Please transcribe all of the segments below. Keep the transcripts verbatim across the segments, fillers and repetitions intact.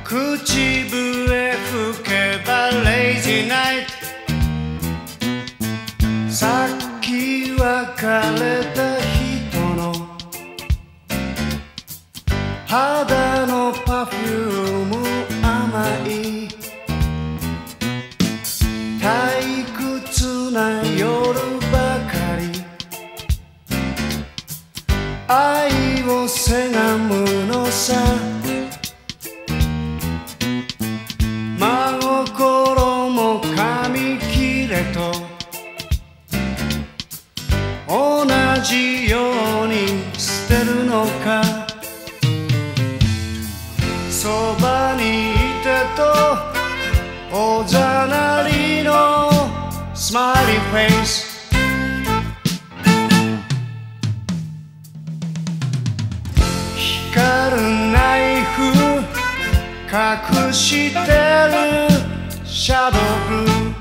口笛吹けばレイジーナイトさっき別れた人の肌のパフューム甘い退屈な夜ばかり愛をせがむのさ真心も紙切れと同じように捨てるのかそばにいてとおざなりのスマイリーフェイス光るナイフ隠してるシャドウブルー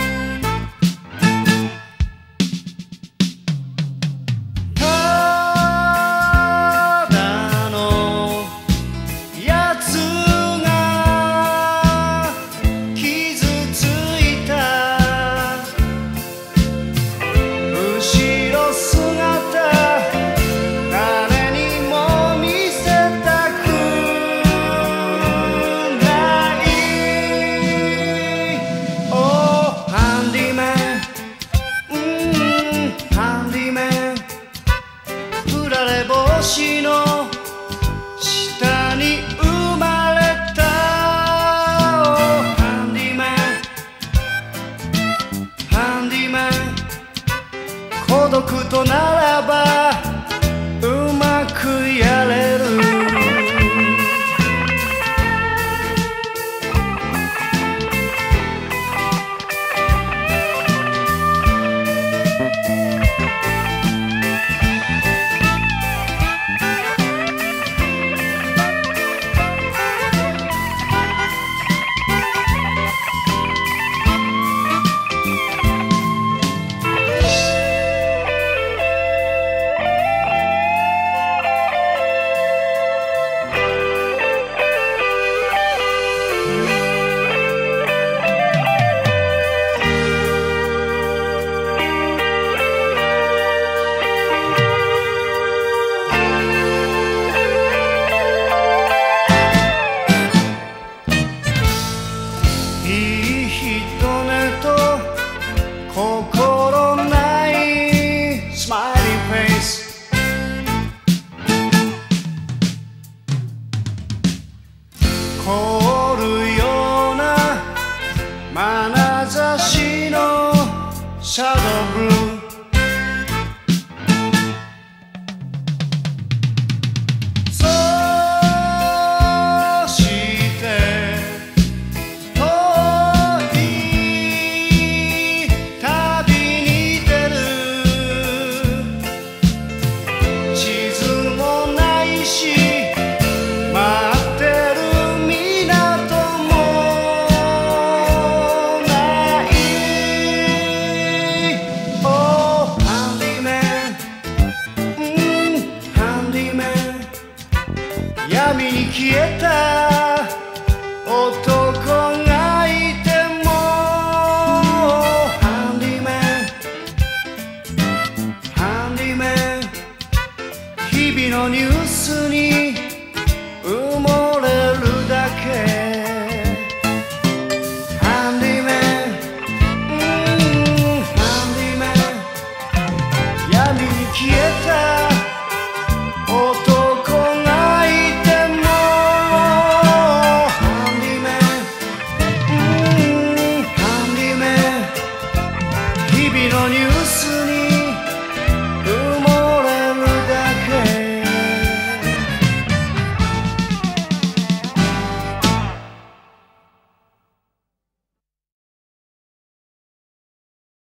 ただのやつが傷ついた後ろ姿誰にも見せたくないOhハンディマンうんハンディマン振られ星の下に生まれた Ohハンディマンハンディマン孤独とならばうまくやれるいい人ねと心ないスマイリーフェイス凍るような眼差しのシャドウブルー闇に消えた